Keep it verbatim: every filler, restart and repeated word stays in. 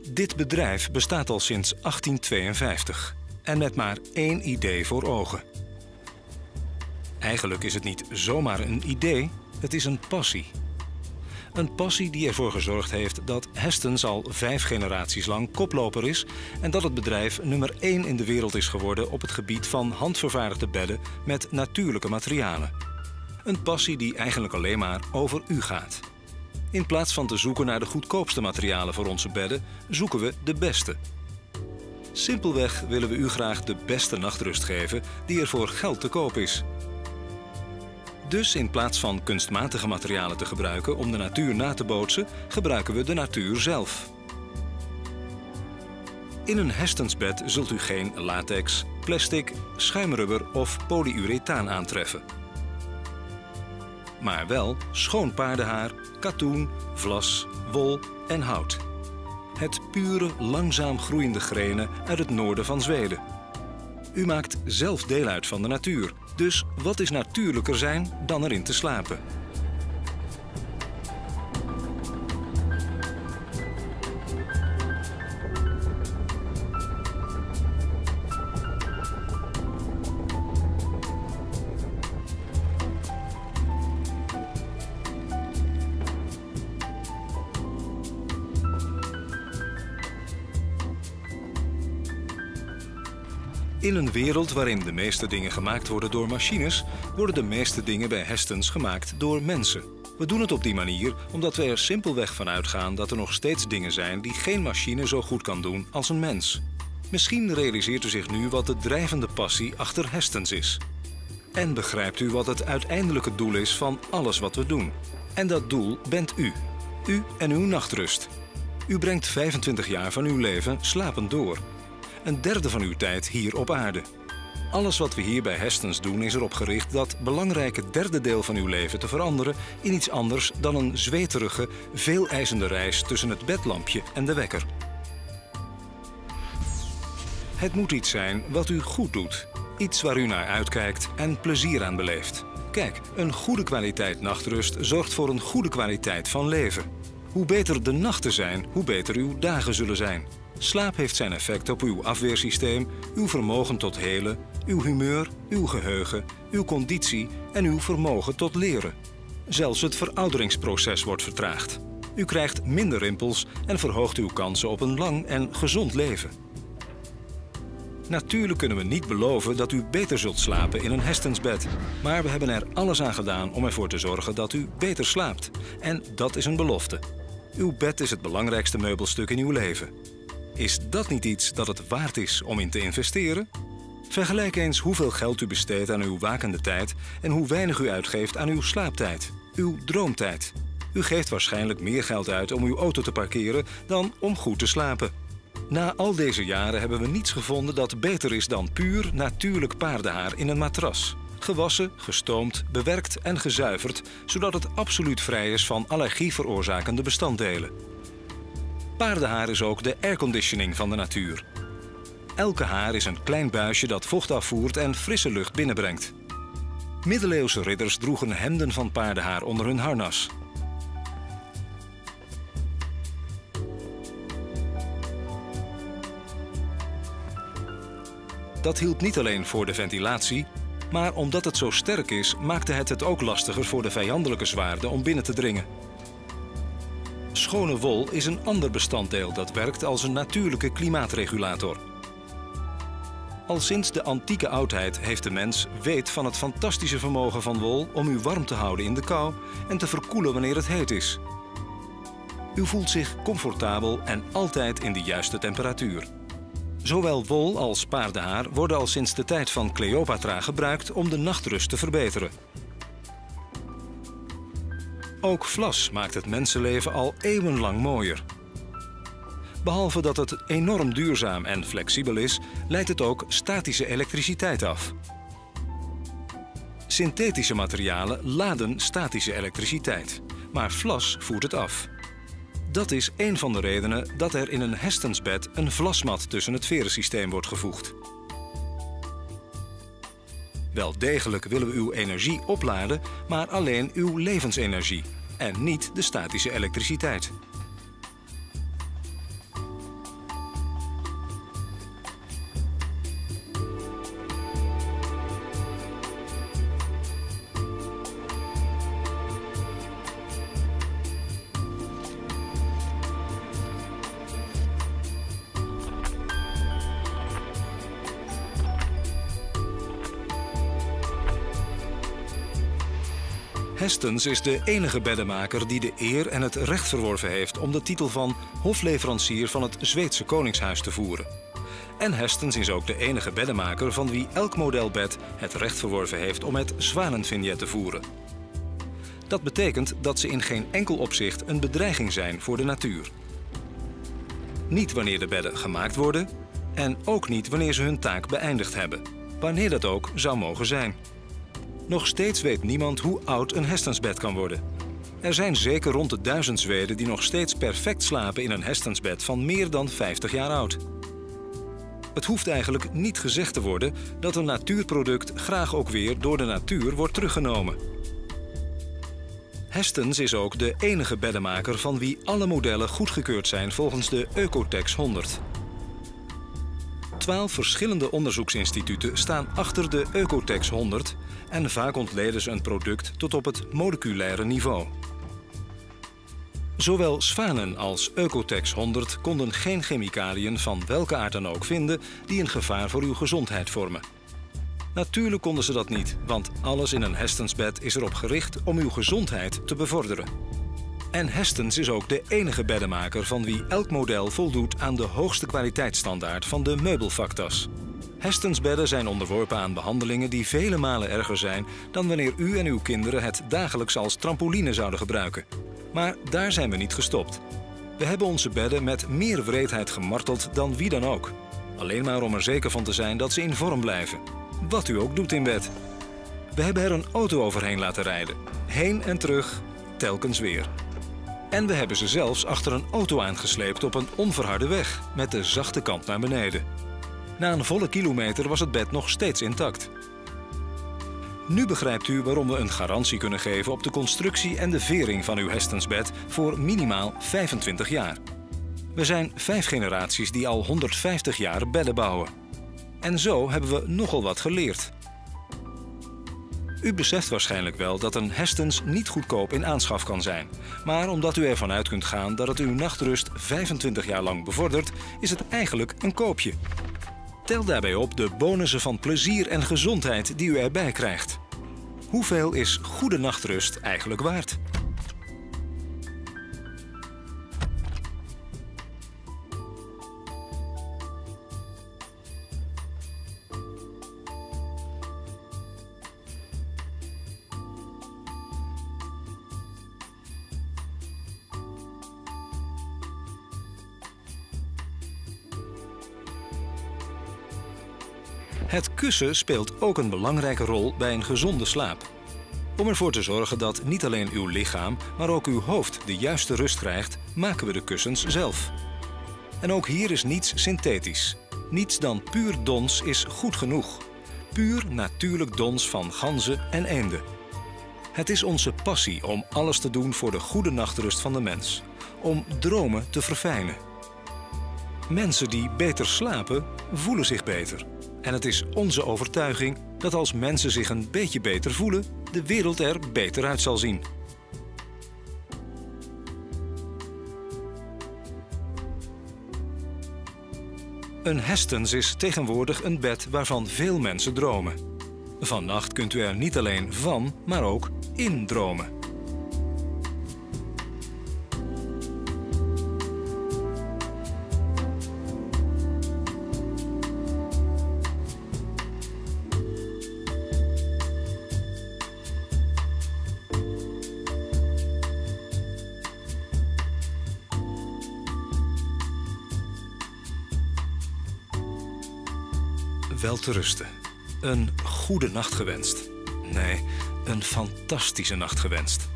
Dit bedrijf bestaat al sinds achttienhonderdtweeënvijftig en met maar één idee voor ogen. Eigenlijk is het niet zomaar een idee, het is een passie. Een passie die ervoor gezorgd heeft dat Hestons al vijf generaties lang koploper is en dat het bedrijf nummer één in de wereld is geworden op het gebied van handvervaardigde bedden met natuurlijke materialen. Een passie die eigenlijk alleen maar over u gaat. In plaats van te zoeken naar de goedkoopste materialen voor onze bedden, zoeken we de beste. Simpelweg willen we u graag de beste nachtrust geven die er voor geld te koop is. Dus in plaats van kunstmatige materialen te gebruiken om de natuur na te bootsen, gebruiken we de natuur zelf. In een Hestons-bed zult u geen latex, plastic, schuimrubber of polyurethaan aantreffen. Maar wel schoon paardenhaar, katoen, vlas, wol en hout. Het pure, langzaam groeiende grenen uit het noorden van Zweden. U maakt zelf deel uit van de natuur. Dus wat is natuurlijker zijn dan erin te slapen? In een wereld waarin de meeste dingen gemaakt worden door machines, worden de meeste dingen bij Hestons gemaakt door mensen. We doen het op die manier omdat we er simpelweg van uitgaan dat er nog steeds dingen zijn die geen machine zo goed kan doen als een mens. Misschien realiseert u zich nu wat de drijvende passie achter Hestons is. En begrijpt u wat het uiteindelijke doel is van alles wat we doen. En dat doel bent u. U en uw nachtrust. U brengt vijfentwintig jaar van uw leven slapend door. Een derde van uw tijd hier op aarde. Alles wat we hier bij Hestons doen is erop gericht dat belangrijke derde deel van uw leven te veranderen in iets anders dan een zweterige, veeleisende reis tussen het bedlampje en de wekker. Het moet iets zijn wat u goed doet. Iets waar u naar uitkijkt en plezier aan beleeft. Kijk, een goede kwaliteit nachtrust zorgt voor een goede kwaliteit van leven. Hoe beter de nachten zijn, hoe beter uw dagen zullen zijn. Slaap heeft zijn effect op uw afweersysteem, uw vermogen tot helen, uw humeur, uw geheugen, uw conditie en uw vermogen tot leren. Zelfs het verouderingsproces wordt vertraagd. U krijgt minder rimpels en verhoogt uw kansen op een lang en gezond leven. Natuurlijk kunnen we niet beloven dat u beter zult slapen in een Hestons-bed. Maar we hebben er alles aan gedaan om ervoor te zorgen dat u beter slaapt. En dat is een belofte. Uw bed is het belangrijkste meubelstuk in uw leven. Is dat niet iets dat het waard is om in te investeren? Vergelijk eens hoeveel geld u besteedt aan uw wakende tijd en hoe weinig u uitgeeft aan uw slaaptijd, uw droomtijd. U geeft waarschijnlijk meer geld uit om uw auto te parkeren dan om goed te slapen. Na al deze jaren hebben we niets gevonden dat beter is dan puur natuurlijk paardenhaar in een matras. Gewassen, gestoomd, bewerkt en gezuiverd, zodat het absoluut vrij is van allergie veroorzakende bestanddelen. Paardenhaar is ook de airconditioning van de natuur. Elke haar is een klein buisje dat vocht afvoert en frisse lucht binnenbrengt. Middeleeuwse ridders droegen hemden van paardenhaar onder hun harnas. Dat hielp niet alleen voor de ventilatie, maar omdat het zo sterk is, maakte het het ook lastiger voor de vijandelijke zwaarden om binnen te dringen. Schone wol is een ander bestanddeel dat werkt als een natuurlijke klimaatregulator. Al sinds de antieke oudheid heeft de mens weet van het fantastische vermogen van wol om u warm te houden in de kou en te verkoelen wanneer het heet is. U voelt zich comfortabel en altijd in de juiste temperatuur. Zowel wol als paardenhaar worden al sinds de tijd van Cleopatra gebruikt om de nachtrust te verbeteren. Ook vlas maakt het mensenleven al eeuwenlang mooier. Behalve dat het enorm duurzaam en flexibel is, leidt het ook statische elektriciteit af. Synthetische materialen laden statische elektriciteit, maar vlas voert het af. Dat is een van de redenen dat er in een Hestons-bed een vlasmat tussen het verensysteem wordt gevoegd. Wel degelijk willen we uw energie opladen, maar alleen uw levensenergie en niet de statische elektriciteit. Hestens is de enige beddenmaker die de eer en het recht verworven heeft om de titel van hofleverancier van het Zweedse Koningshuis te voeren. En Hestens is ook de enige beddenmaker van wie elk modelbed het recht verworven heeft om het zwanenvignet te voeren. Dat betekent dat ze in geen enkel opzicht een bedreiging zijn voor de natuur. Niet wanneer de bedden gemaakt worden en ook niet wanneer ze hun taak beëindigd hebben, wanneer dat ook zou mogen zijn. Nog steeds weet niemand hoe oud een Hestensbed kan worden. Er zijn zeker rond de duizend Zweden die nog steeds perfect slapen in een Hestensbed van meer dan vijftig jaar oud. Het hoeft eigenlijk niet gezegd te worden dat een natuurproduct graag ook weer door de natuur wordt teruggenomen. Hestens is ook de enige beddenmaker van wie alle modellen goedgekeurd zijn volgens de Oeko-Tex honderd. Twaalf verschillende onderzoeksinstituten staan achter de Oeko-Tex honderd en vaak ontleden ze een product tot op het moleculaire niveau. Zowel Svanen als Oeko-Tex honderd konden geen chemicaliën van welke aard dan ook vinden die een gevaar voor uw gezondheid vormen. Natuurlijk konden ze dat niet, want alles in een Hestensbed is erop gericht om uw gezondheid te bevorderen. En Hestens is ook de enige beddenmaker van wie elk model voldoet aan de hoogste kwaliteitsstandaard van de meubelvaktas. Hestensbedden zijn onderworpen aan behandelingen die vele malen erger zijn dan wanneer u en uw kinderen het dagelijks als trampoline zouden gebruiken. Maar daar zijn we niet gestopt. We hebben onze bedden met meer wreedheid gemarteld dan wie dan ook. Alleen maar om er zeker van te zijn dat ze in vorm blijven. Wat u ook doet in bed. We hebben er een auto overheen laten rijden. Heen en terug, telkens weer. En we hebben ze zelfs achter een auto aangesleept op een onverharde weg, met de zachte kant naar beneden. Na een volle kilometer was het bed nog steeds intact. Nu begrijpt u waarom we een garantie kunnen geven op de constructie en de vering van uw Hestensbed voor minimaal vijfentwintig jaar. We zijn vijf generaties die al honderdvijftig jaar bedden bouwen. En zo hebben we nogal wat geleerd. U beseft waarschijnlijk wel dat een Hestens niet goedkoop in aanschaf kan zijn. Maar omdat u ervan uit kunt gaan dat het uw nachtrust vijfentwintig jaar lang bevordert, is het eigenlijk een koopje. Tel daarbij op de bonussen van plezier en gezondheid die u erbij krijgt. Hoeveel is goede nachtrust eigenlijk waard? Het kussen speelt ook een belangrijke rol bij een gezonde slaap. Om ervoor te zorgen dat niet alleen uw lichaam, maar ook uw hoofd de juiste rust krijgt, maken we de kussens zelf. En ook hier is niets synthetisch. Niets dan puur dons is goed genoeg. Puur natuurlijk dons van ganzen en eenden. Het is onze passie om alles te doen voor de goede nachtrust van de mens. Om dromen te verfijnen. Mensen die beter slapen, voelen zich beter. En het is onze overtuiging dat als mensen zich een beetje beter voelen, de wereld er beter uit zal zien. Een Hestens is tegenwoordig een bed waarvan veel mensen dromen. Vannacht kunt u er niet alleen van, maar ook in dromen. Wel te rusten. Een goede nacht gewenst. Nee, een fantastische nacht gewenst.